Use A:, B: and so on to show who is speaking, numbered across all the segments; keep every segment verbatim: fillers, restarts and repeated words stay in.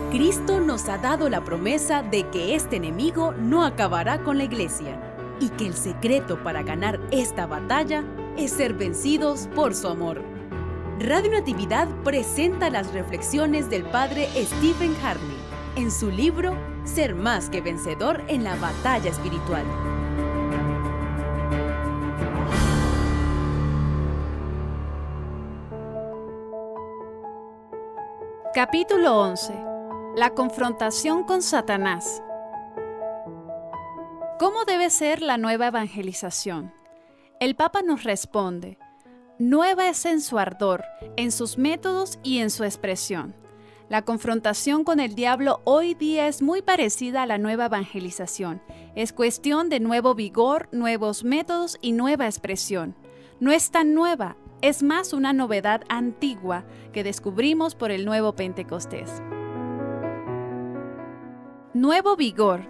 A: Cristo nos ha dado la promesa de que este enemigo no acabará con la iglesia y que el secreto para ganar esta batalla es ser vencidos por su amor. Radio Natividad presenta las reflexiones del padre Stephen Harney en su libro Ser más que vencedor en la batalla espiritual.
B: Capítulo once. La confrontación con Satanás. ¿Cómo debe ser la nueva evangelización? El Papa nos responde: nueva es en su ardor, en sus métodos y en su expresión. La confrontación con el diablo hoy día es muy parecida a la nueva evangelización. Es cuestión de nuevo vigor, nuevos métodos y nueva expresión. No es tan nueva, es más una novedad antigua que descubrimos por el nuevo Pentecostés. Nuevo vigor.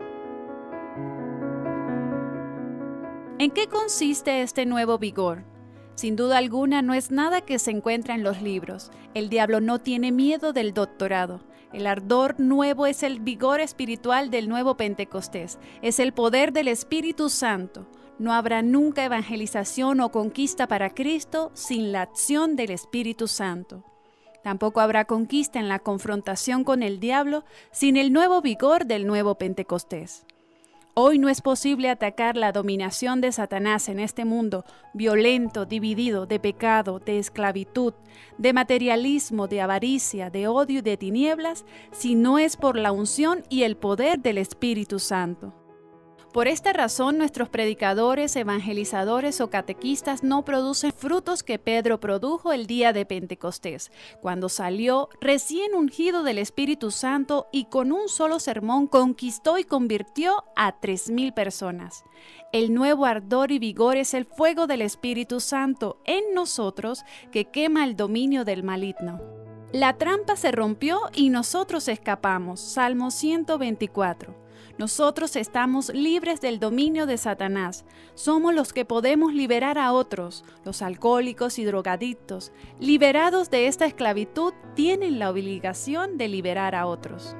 B: ¿En qué consiste este nuevo vigor? Sin duda alguna no es nada que se encuentra en los libros. El diablo no tiene miedo del doctorado. El ardor nuevo es el vigor espiritual del nuevo Pentecostés. Es el poder del Espíritu Santo. No habrá nunca evangelización o conquista para Cristo sin la acción del Espíritu Santo. Tampoco habrá conquista en la confrontación con el diablo sin el nuevo vigor del nuevo Pentecostés. Hoy no es posible atacar la dominación de Satanás en este mundo violento, dividido, de pecado, de esclavitud, de materialismo, de avaricia, de odio y de tinieblas, si no es por la unción y el poder del Espíritu Santo. Por esta razón, nuestros predicadores, evangelizadores o catequistas no producen frutos que Pedro produjo el día de Pentecostés, cuando salió recién ungido del Espíritu Santo y con un solo sermón conquistó y convirtió a tres mil personas. El nuevo ardor y vigor es el fuego del Espíritu Santo en nosotros que quema el dominio del maligno. La trampa se rompió y nosotros escapamos. Salmo ciento veinticuatro. Nosotros estamos libres del dominio de Satanás. Somos los que podemos liberar a otros. Los alcohólicos y drogadictos, liberados de esta esclavitud, tienen la obligación de liberar a otros.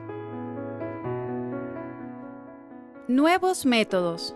B: Nuevos métodos.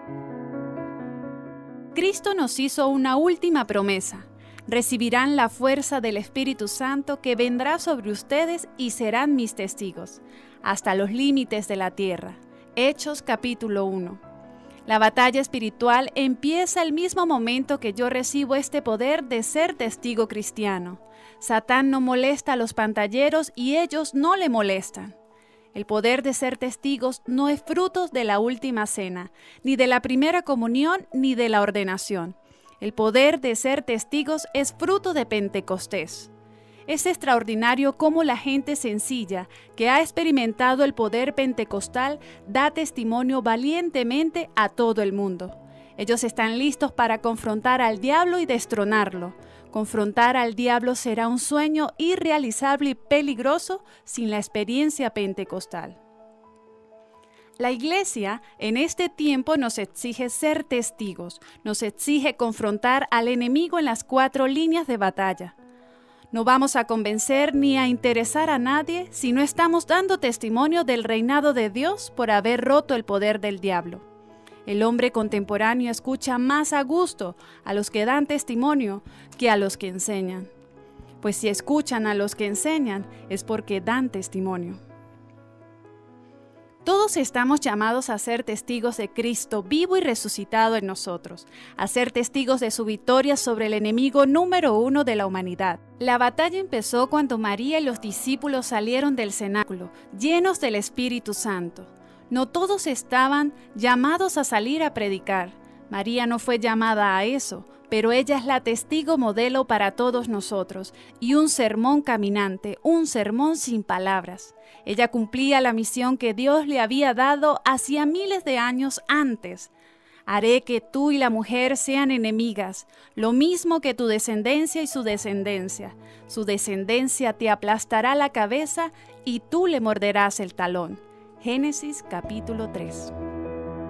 B: Cristo nos hizo una última promesa. Recibirán la fuerza del Espíritu Santo que vendrá sobre ustedes y serán mis testigos, hasta los límites de la tierra. Hechos capítulo uno. La batalla espiritual empieza el mismo momento que yo recibo este poder de ser testigo cristiano. Satán no molesta a los pantalleros y ellos no le molestan. El poder de ser testigos no es fruto de la última cena, ni de la primera comunión, ni de la ordenación. El poder de ser testigos es fruto de Pentecostés. Es extraordinario cómo la gente sencilla que ha experimentado el poder pentecostal da testimonio valientemente a todo el mundo. Ellos están listos para confrontar al diablo y destronarlo. Confrontar al diablo será un sueño irrealizable y peligroso sin la experiencia pentecostal. La Iglesia en este tiempo nos exige ser testigos, nos exige confrontar al enemigo en las cuatro líneas de batalla. No vamos a convencer ni a interesar a nadie si no estamos dando testimonio del reinado de Dios por haber roto el poder del diablo. El hombre contemporáneo escucha más a gusto a los que dan testimonio que a los que enseñan. Pues si escuchan a los que enseñan es porque dan testimonio. Todos estamos llamados a ser testigos de Cristo vivo y resucitado en nosotros, a ser testigos de su victoria sobre el enemigo número uno de la humanidad. La batalla empezó cuando María y los discípulos salieron del cenáculo, llenos del Espíritu Santo. No todos estaban llamados a salir a predicar. María no fue llamada a eso, pero ella es la testigo modelo para todos nosotros y un sermón caminante, un sermón sin palabras. Ella cumplía la misión que Dios le había dado hacía miles de años antes. Haré que tú y la mujer sean enemigas, lo mismo que tu descendencia y su descendencia. Su descendencia te aplastará la cabeza y tú le morderás el talón. Génesis capítulo tres.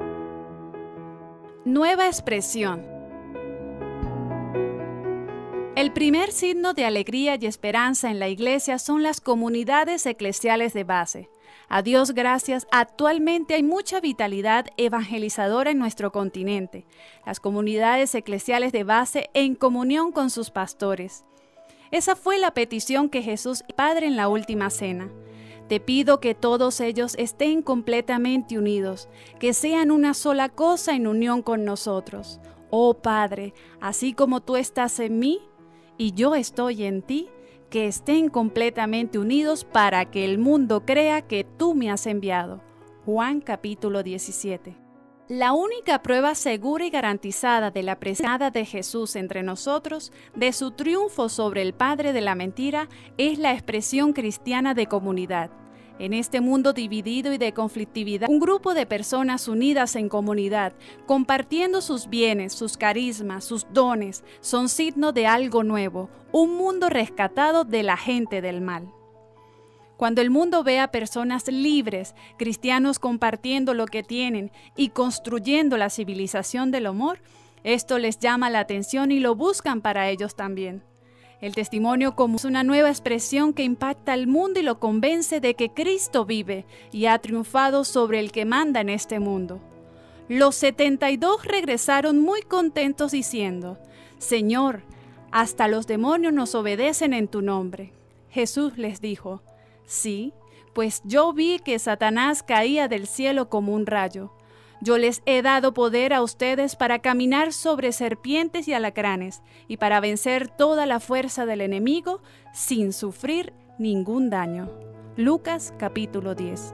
B: Nueva expresión. El primer signo de alegría y esperanza en la iglesia son las comunidades eclesiales de base. A Dios gracias, actualmente hay mucha vitalidad evangelizadora en nuestro continente. Las comunidades eclesiales de base en comunión con sus pastores. Esa fue la petición que Jesús Padre en la última cena. Te pido que todos ellos estén completamente unidos, que sean una sola cosa en unión con nosotros. Oh Padre, así como tú estás en mí y yo estoy en ti, que estén completamente unidos para que el mundo crea que tú me has enviado. Juan capítulo diecisiete. La única prueba segura y garantizada de la presencia de Jesús entre nosotros, de su triunfo sobre el padre de la mentira, es la expresión cristiana de comunidad. En este mundo dividido y de conflictividad, un grupo de personas unidas en comunidad, compartiendo sus bienes, sus carismas, sus dones, son signo de algo nuevo, un mundo rescatado de la gente del mal. Cuando el mundo ve a personas libres, cristianos compartiendo lo que tienen y construyendo la civilización del amor, esto les llama la atención y lo buscan para ellos también. El testimonio común es una nueva expresión que impacta al mundo y lo convence de que Cristo vive y ha triunfado sobre el que manda en este mundo. Los setenta y dos regresaron muy contentos diciendo: Señor, hasta los demonios nos obedecen en tu nombre. Jesús les dijo: Sí, pues yo vi que Satanás caía del cielo como un rayo. Yo les he dado poder a ustedes para caminar sobre serpientes y alacranes y para vencer toda la fuerza del enemigo sin sufrir ningún daño. Lucas capítulo diez.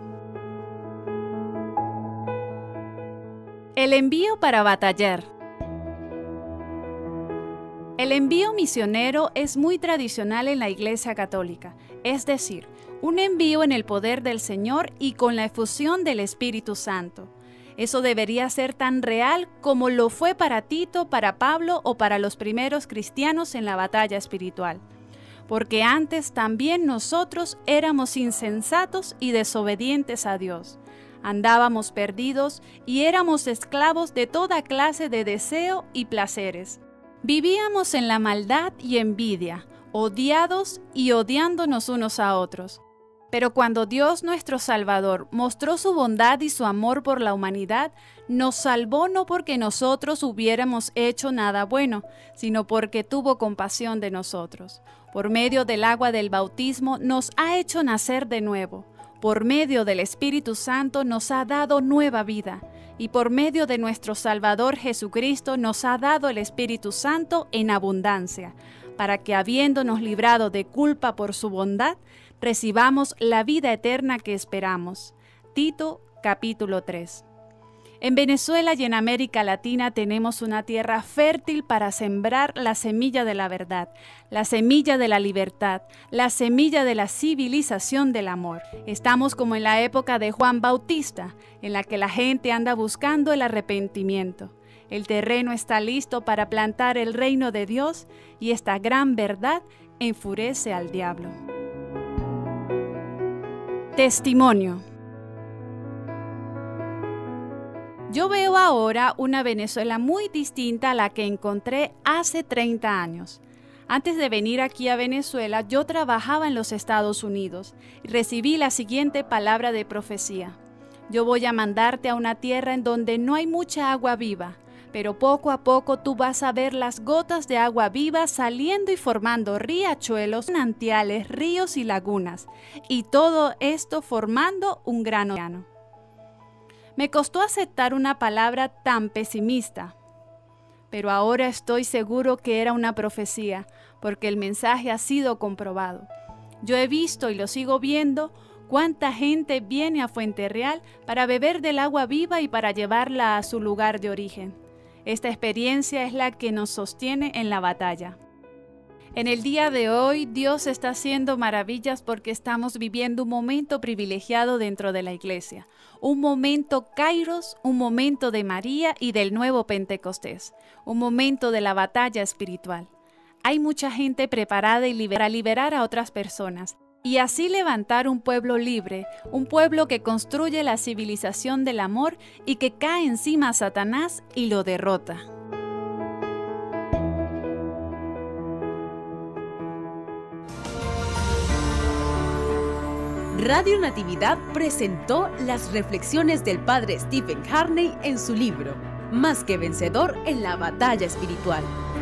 B: El envío para batallar. El envío misionero es muy tradicional en la Iglesia Católica, es decir, un envío en el poder del Señor y con la efusión del Espíritu Santo. Eso debería ser tan real como lo fue para Tito, para Pablo o para los primeros cristianos en la batalla espiritual. Porque antes también nosotros éramos insensatos y desobedientes a Dios. Andábamos perdidos y éramos esclavos de toda clase de deseo y placeres. Vivíamos en la maldad y envidia, odiados y odiándonos unos a otros. Pero cuando Dios nuestro Salvador mostró su bondad y su amor por la humanidad, nos salvó no porque nosotros hubiéramos hecho nada bueno, sino porque tuvo compasión de nosotros. Por medio del agua del bautismo nos ha hecho nacer de nuevo. Por medio del Espíritu Santo nos ha dado nueva vida. Y por medio de nuestro Salvador Jesucristo nos ha dado el Espíritu Santo en abundancia, para que habiéndonos librado de culpa por su bondad, recibamos la vida eterna que esperamos. Tito capítulo tres. En Venezuela y en América Latina tenemos una tierra fértil para sembrar la semilla de la verdad, la semilla de la libertad, la semilla de la civilización del amor. Estamos como en la época de Juan Bautista, en la que la gente anda buscando el arrepentimiento. El terreno está listo para plantar el reino de Dios y esta gran verdad enfurece al diablo. Testimonio. Yo veo ahora una Venezuela muy distinta a la que encontré hace treinta años. Antes de venir aquí a Venezuela, yo trabajaba en los Estados Unidos y recibí la siguiente palabra de profecía. Yo voy a mandarte a una tierra en donde no hay mucha agua viva, pero poco a poco tú vas a ver las gotas de agua viva saliendo y formando riachuelos, manantiales, ríos y lagunas, y todo esto formando un gran océano. Me costó aceptar una palabra tan pesimista, pero ahora estoy seguro que era una profecía, porque el mensaje ha sido comprobado. Yo he visto y lo sigo viendo cuánta gente viene a Fuente Real para beber del agua viva y para llevarla a su lugar de origen. Esta experiencia es la que nos sostiene en la batalla. En el día de hoy, Dios está haciendo maravillas porque estamos viviendo un momento privilegiado dentro de la iglesia. Un momento Kairos, un momento de María y del nuevo Pentecostés. Un momento de la batalla espiritual. Hay mucha gente preparada y para liberar a otras personas. Y así levantar un pueblo libre, un pueblo que construye la civilización del amor y que cae encima a Satanás y lo derrota.
A: Radio Natividad presentó las reflexiones del padre Stephen Harney en su libro Más que vencedor en la batalla espiritual.